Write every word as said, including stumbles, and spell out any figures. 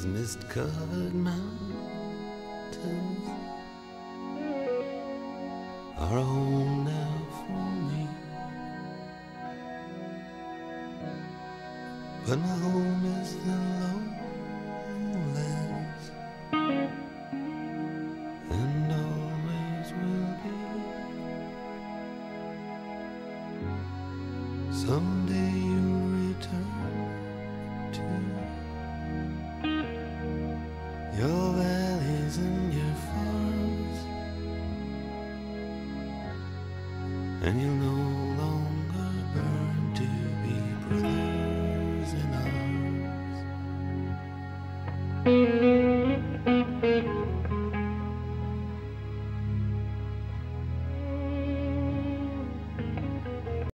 mist-covered mountains are a home now for me. But my home is the lowlands, and always will be. Someday you'll return to your valleys and your farms, and you'll know